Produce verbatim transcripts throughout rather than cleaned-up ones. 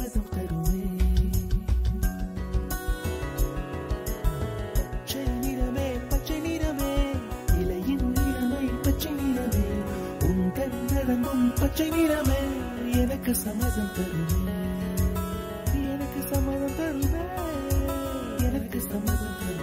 சம்மதம் தருவே பச்சை நிறமே பச்சை நிறமே இலையின் நிறமை பச்சை நிறமே உங்கள் நடங்கும் பச்சை நிறமே எனக்கு சம்மதம் தருவே எனக்கு சம்மதம் தருவே எனக்கு சம்மதம் தருவே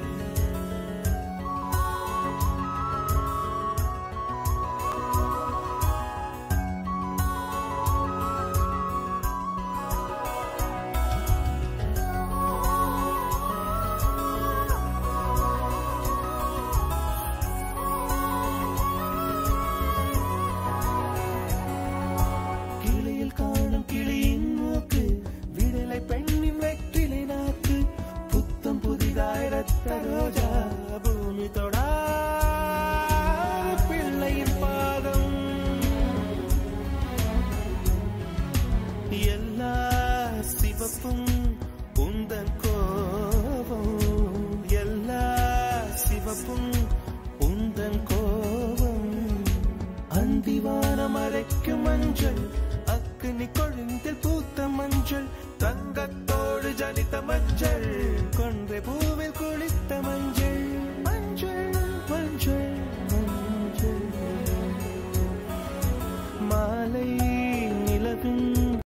ரோஜா பூமி தொடா பிள்ளையின் பாதம் எல்லா சிவப்பும் உந்தன் கோபம் எல்லா சிவப்பும் உந்தன் கோபம் அந்திவானம் அரைக்கும் மஞ்சள் அக்கினி கொழுந்தில் பூத்த மஞ்சள் தங்கத்தோடு ஜனித்த மஞ்சள்